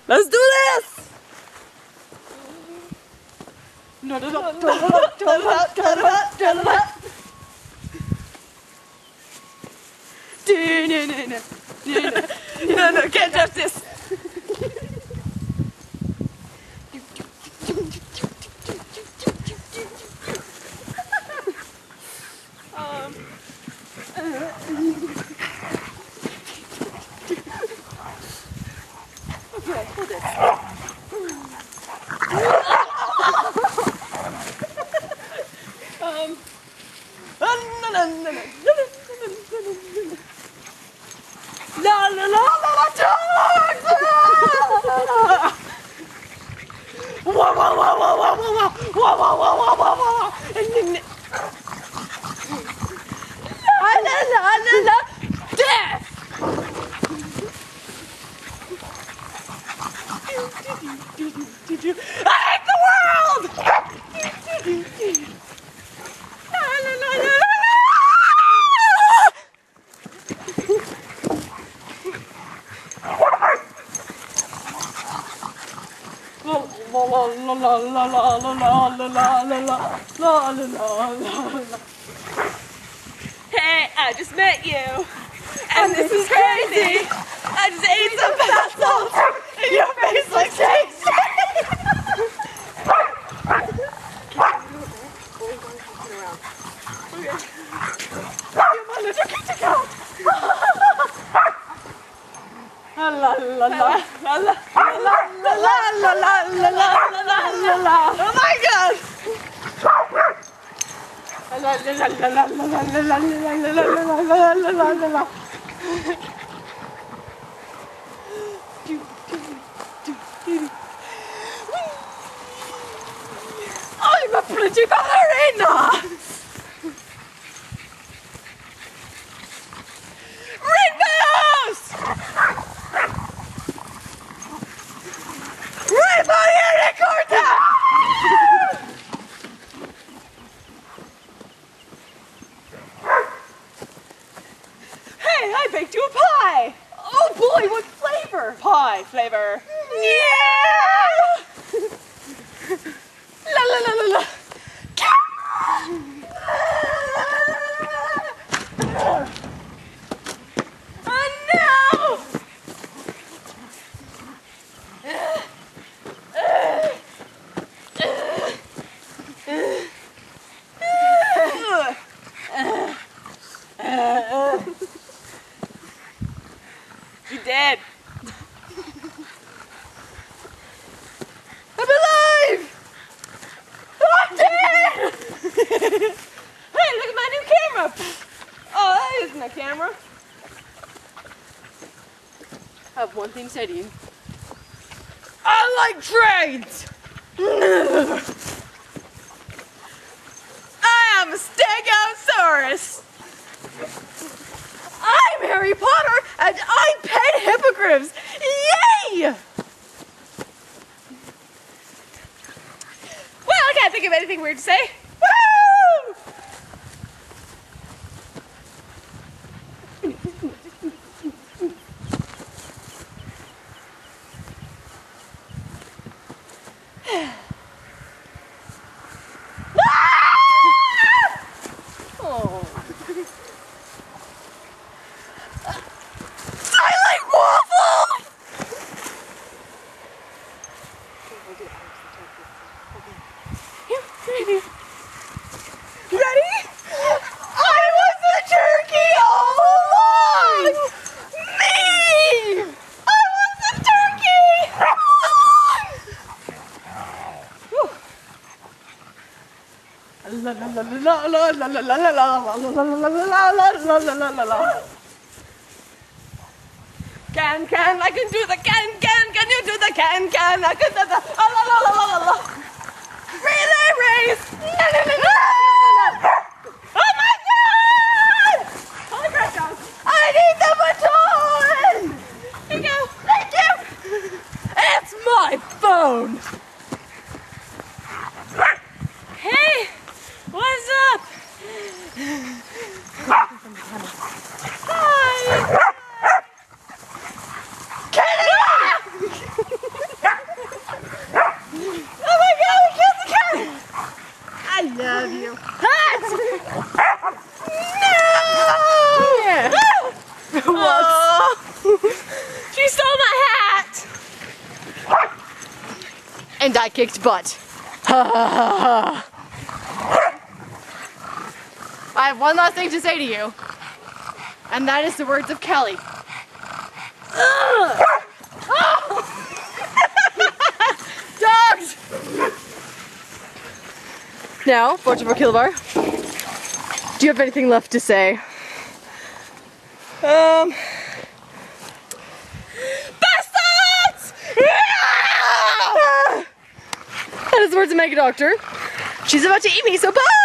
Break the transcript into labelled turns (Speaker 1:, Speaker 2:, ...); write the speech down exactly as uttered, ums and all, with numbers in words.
Speaker 1: Let's do this!
Speaker 2: No, no, no, no, no, no, no, no, no, no. No, no, no, no, no, no, can't touch this. um, okay, hold it. um, no, no, no, no, no. La la la la la dogs! Wah wah wah wah wah wah wah wah wah wah wah wah wah. La la la la la death! I hate the world! La la la la la. La la la la la la la la la la la la la. Hey, I just met you, and this is crazy. I just ate some bath salts, and your face looks tasty. Come on, let's get to go. La la la la la la la la la la la la la. Oh my God! La la la la la la la la la la la la la. I'm a pretty ballerina. Rainbows! Rainbow unicorn! Hey, I baked you a pie! Oh boy, what flavor? Pie flavor. Yeah! La la la la la. Oh no! You're dead. I'm alive! I'm dead! Hey, look at my new camera! Oh, that isn't a camera. I have one thing to say to you. I like trains! I am a Stegosaurus! I'm Harry Potter, and I'm pet hippogriffs! Yay! Well, I can't think of anything weird to say. Woo! Oh. I like waffles! Ready? I was the turkey all along! Me! I was the turkey all along! La la la la la la la la la la la la la la. Can can I can do the can can can you do the can can I can do the la la la la la la. Relay race! No no no no no no! Oh my God! Holy crap, guys! I need the baton! Here you go. Thank you. It's my phone. Hey, what's up? Hi. Canada! And I kicked butt. I have one last thing to say to you, and that is the words of Kelly. Oh. Dogs! Now, Fortune for Kilobar, do you have anything left to say? Um... Bastards! That is the words of Mega Doctor. She's about to eat me, so bye!